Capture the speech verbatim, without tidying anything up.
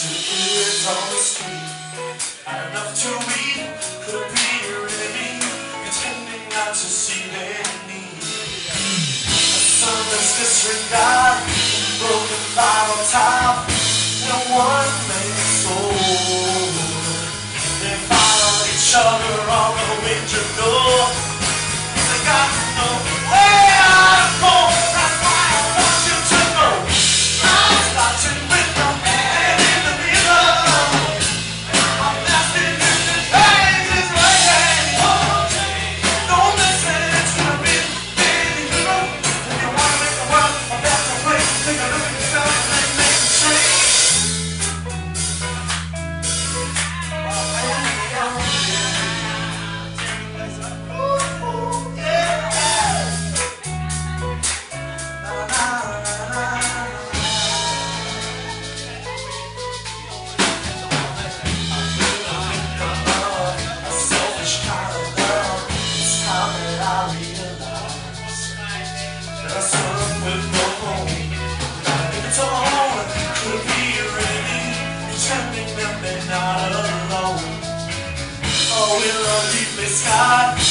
Two kids on the street, not enough to eat, could be really mean, pretending not to see their need. A sonless disregard, broken bottle top, and a one-man soul. They follow each other on the winter door. They got no way out of home. That's why I want you to know I'm starting with no hand in the middle. I'm lasting in the days is waiting. Don't listen, it's gonna be big hero. If you wanna make the world a better place, take a look at yourself and make it straight. Pretending that they're not alone. Oh, in a leafless sky.